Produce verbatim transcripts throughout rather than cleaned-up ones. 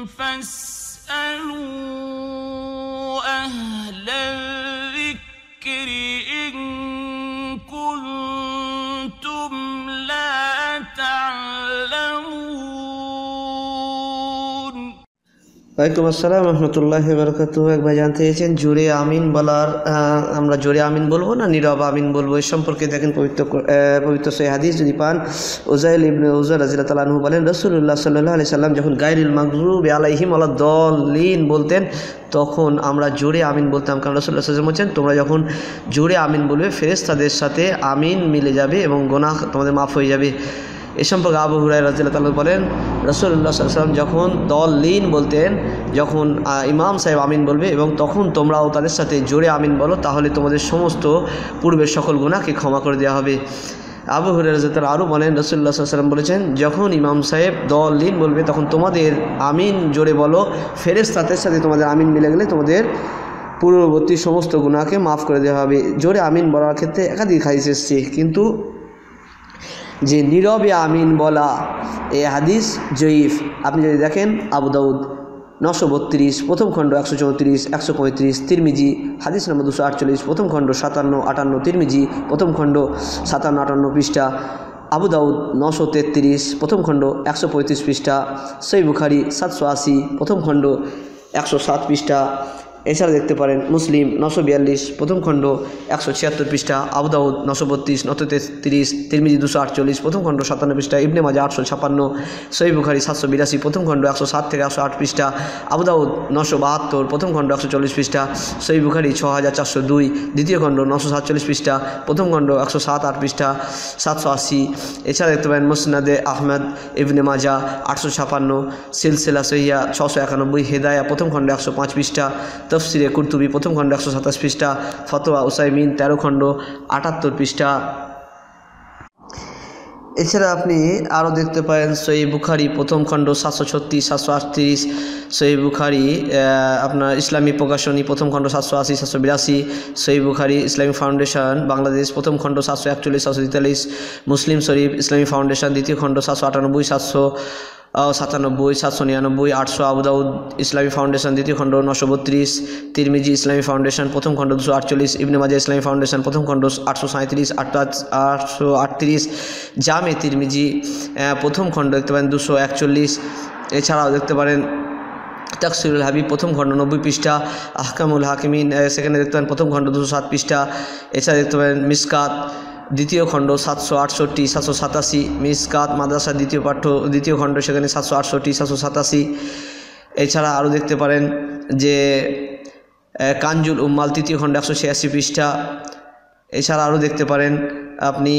فاسألوا أهل الذكر إن كنتم لا تعلمون। ওয়ালাইকুম আসসালাম রহমতুল্লাহি বারাকাতুহু। এক ভাই জানতে চেয়েছেন জোরে আমিন বলার আমরা জোরে আমিন বলবো না নীরব আমিন বলবো, এই সম্পর্কে দেখেন পবিত্র পবিত্র সহিহ হাদিস যদি পান, উযাইল ইবনে উযার রাদিয়াল্লাহু তাআলা আনহু বলেন রাসূলুল্লাহ সাল্লাল্লাহু আলাইহি সাল্লাম যখন গায়রিল মাগদুবি আলাইহিম ওয়ালাদ-দাল্লিন বলতেন তখন আমরা জোরে আমিন বলতাম, কারণ রাসূলুল্লাহ সাল্লাল্লাহু আলাইহি ওয়াসাল্লাম বলছেন তোমরা যখন জোরে আমিন বলবে ফেরেশতাদের সাথে আমিন মিলে যাবে এবং গুনাহ তোমাদের মাফ হয়ে যাবে। এ সম্পর্কে আবু হুরায়রা রাদিয়াল্লাহু তাআলা বলেন রাসূলুল্লাহ সাল্লাল্লাহু আলাইহি ওয়াসাল্লাম যখন দল্লিন বলতেন, যখন ইমাম সাহেব আমিন বলবে এবং তখন তোমরাও তাদের সাথে জোরে আমিন বলো, তাহলে তোমাদের সমস্ত পূর্বের সকল গুনাহকে ক্ষমা করে দেওয়া হবে। আবু হুরায়রা রাদিয়াল্লাহু তাআলা আরও বলেন রাসূলুল্লাহ সাল্লাল্লাহু আলাইহি ওয়াসাল্লাম বলেছেন যখন ইমাম সাহেব দল্লিন বলবে তখন তোমাদের আমিন জোরে বলো, ফেরেশতাদের সাথে তোমাদের আমিন মিলে গেলে তোমাদের পূর্ববর্তী সমস্ত গুনাহকে মাফ করে দেওয়া হবে। জোরে আমিন বলার ক্ষেত্রে একাধিক হাদিস এসেছে, কিন্তু যে নীরবে আমিন বলা এই হাদিস জয়ীফ। আপনি যদি দেখেন আবু দাউদ নশো বত্রিশ প্রথম খণ্ড একশো চৌত্রিশ একশো পঁয়ত্রিশ, তিরমিজি হাদিস নম্বর দুশো আটচল্লিশ প্রথম খণ্ড সাতান্ন আটান্ন, তিরমিজি প্রথম খণ্ড সাতান্ন আটান্ন পৃষ্ঠা, আবু দাউদ নশো তেত্রিশ প্রথম খণ্ড একশো পঁয়ত্রিশ পৃষ্ঠা, সহিহ বুখারী সাতশো আশি প্রথম খণ্ড একশো সাত পৃষ্ঠা। এছাড়া দেখতে পারেন মুসলিম নশো বিয়াল্লিশ প্রথম খণ্ড একশো ছিয়াত্তর পৃষ্ঠা, আবু দাউদ নশো বত্রিশ নশো তেত্রিশ, তিরমিজি দুশো আটচল্লিশ প্রথম খণ্ড সাতান্ন পৃষ্ঠা, ইবনে মাজাহ আটশো ছাপান্ন, সহিহ বুখারী সাতশো বিরাশি প্রথম খণ্ড একশো সাত থেকে একশো আট পৃষ্ঠা, আবু দাউদ নশো বাহাত্তর প্রথম খণ্ড একশো চল্লিশ পৃষ্ঠা, সহিহ বুখারী ছ হাজার চারশো দুই দ্বিতীয় খণ্ড নশো সাতচল্লিশ পৃষ্ঠা, প্রথম খণ্ড একশো সাত আট পৃষ্ঠা সাতশো আশি। এছাড়া দেখতে পারেন মুসনাদে আহমদ ইবনে মাজাহ আটশো ছাপান্ন, সিলসিলা সহিহা ছশো একানব্বই, হেদায়া প্রথম খণ্ড একশো পাঁচ পৃষ্ঠা, তফসিরে কুরতুবি প্রথম খণ্ড একশো সাতাশ পৃষ্ঠা, ফতোয়া উসাইমিন তেরো খণ্ড আটাত্তর পৃষ্ঠা। এছাড়া আপনি আরও দেখতে পারেন সহিহ বুখারী প্রথম খণ্ড সাতশো ছত্রিশ সাতশো আটত্রিশ, সহিহ বুখারী আপনার ইসলামী প্রকাশনী প্রথম খণ্ড সাতশো আশি সাতশো বিরাশি, সহিহ বুখারী ইসলামী ফাউন্ডেশন বাংলাদেশ প্রথম খণ্ড সাতশো একচল্লিশ সাতশো তেতাল্লিশ, মুসলিম শরীফ ইসলামী ফাউন্ডেশন দ্বিতীয় খণ্ড সাতশো আটানব্বই সাতশো সাতানব্বই সাতশো নিরানব্বই, আটশো আবু দাউদ ইসলামী ফাউন্ডেশন দ্বিতীয় খণ্ড নশো বত্রিশ, তিরমিজি ইসলামী ফাউন্ডেশন প্রথম খণ্ড দুশো আটচল্লিশ, ইবনে মাজাহ ইসলামী ফাউন্ডেশন প্রথম খণ্ড আটশো সাঁত্রিশ আটশো আটত্রিশ, জামে তিরমিজি প্রথম খণ্ড দেখতে পারেন দুশো একচল্লিশ। এছাড়াও দেখতে পারেন তাকসিরুল হাবিব প্রথম খণ্ড নব্বই পৃষ্ঠা, আহকামুল হাকিমিন সেখানে দেখতে পারেন প্রথম খণ্ড দুশো সাত পৃষ্ঠা। এছাড়া দেখতে পারেন মিসকাত দ্বিতীয় খণ্ড সাতশো আটষট্টি সাতশো সাতাশি, মিসকাত মাদ্রাসা দ্বিতীয় পাঠ্য দ্বিতীয় খণ্ড সেখানে সাতশো আটষট্টি সাতশো সাতাশি। এছাড়া আরও দেখতে পারেন যে কানজুল উম্মাল তৃতীয় খণ্ড একশো ছিয়াশি পৃষ্ঠা। এছাড়া আরও দেখতে পারেন আপনি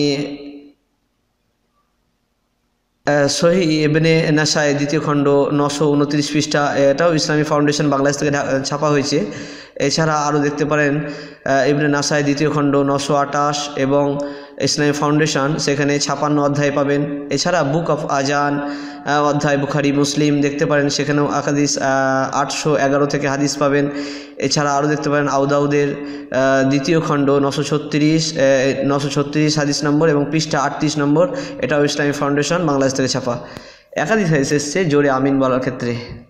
সহিহ ইবনে নাসাই দ্বিতীয় খণ্ড নশো উনত্রিশ পৃষ্ঠা, এটাও ইসলামী ফাউন্ডেশন বাংলাদেশ থেকে ছাপা হয়েছে। এছাড়া আরও দেখতে পারেন ইবনে নাসাই দ্বিতীয় খণ্ড নশো আটাশ এবং ইসলামী ফাউন্ডেশন সেখানে ছাপান্ন অধ্যায় পাবেন। এছাড়া বুক অফ আজান অধ্যায় বুখারী মুসলিম দেখতে পারেন, সেখানেও হাদিস আটশো এগারো থেকে হাদিস পাবেন। এছাড়া আরও দেখতে পারেন আবু দাউদের দ্বিতীয় খণ্ড নশো ছত্রিশ নশো ছত্রিশ হাদিস নম্বর এবং পৃষ্ঠা আটত্রিশ নম্বর, এটাও ইসলামী ফাউন্ডেশন বাংলাদেশ থেকে ছাপা। একাধিক হাদিস এসেছে জোরে আমিন বলার ক্ষেত্রে।